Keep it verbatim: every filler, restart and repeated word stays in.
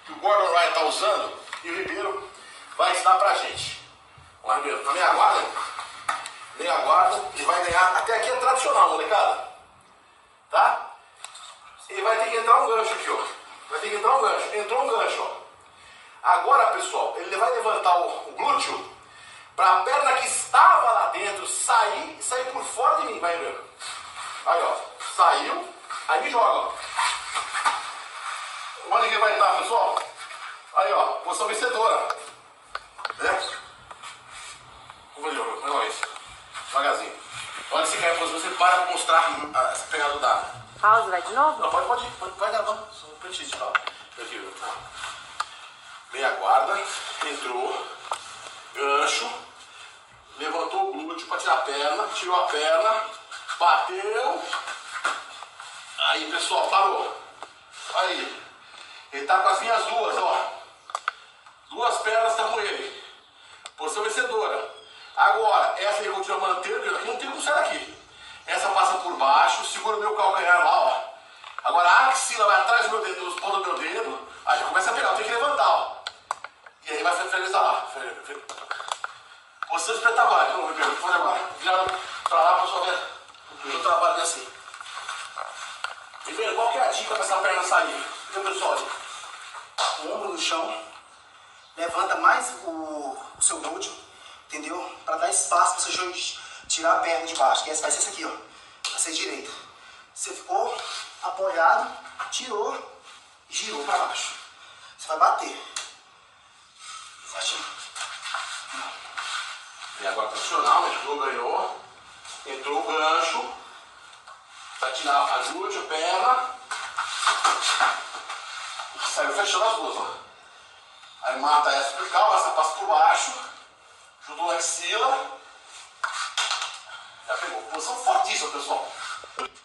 que o Gordon Ryan está usando e o Ribeiro vai ensinar pra gente. Vamos lá, Ribeiro, na meia guarda, meia guarda, ele vai ganhar, até aqui é tradicional, molecada, tá? Ele vai ter que entrar um gancho aqui, ó, vai ter que entrar um gancho, entrou um gancho, ó. Agora, pessoal, ele vai levantar o, o glúteo para a perna que estava lá dentro sair e sair por fora de mim, vai, Ribeiro. Aí, ó, saiu, aí me joga, ó. Onde que vai estar, pessoal? Aí, ó, posição vencedora. Né? Vamos ver, vamos ver isso. Devagarzinho. Olha se cair a posição, você para pra mostrar a pegada do dado. Pausa, vai de novo? Não, pode, pode ir, pode, vai gravando. Só um peixe, tá? Aqui, ó. Meia guarda, entrou, gancho, levantou o glúteo pra tirar a perna, tirou a perna, bateu. Aí, pessoal, parou. Aí. Ele tá com as minhas duas, ó. Duas pernas estão com ele. Posição vencedora. Agora, essa aí eu continuo mantendo, aqui não tem como sair daqui. Essa passa por baixo, segura o meu calcanhar lá, ó. Agora a axila vai atrás do meu dedo, nos pontos do meu dedo. Aí já começa a pegar, eu tenho que levantar, ó. E aí vai finalizar lá. Posição espetacular. Vamos ver, Ribeiro, pode agora. Virando pra lá pra só ver o trabalho assim. Ribeiro, qual que é a dica pra essa perna sair? Viu, pessoal? O ombro no chão, levanta mais o, o seu glúteo, entendeu? Para dar espaço para você tirar a perna de baixo, que essa vai ser essa aqui, ó, vai ser direita. Você ficou apoiado, tirou, girou para baixo. Você vai bater. Certinho. E agora tradicional, entrou, ganhou, entrou o gancho, vai tirar a glúteo, perna. Saiu fechando as duas, ó. Aí mata essa por cá, essa passa por baixo. Juntou a axila. Já pegou. Posição fortíssima, pessoal.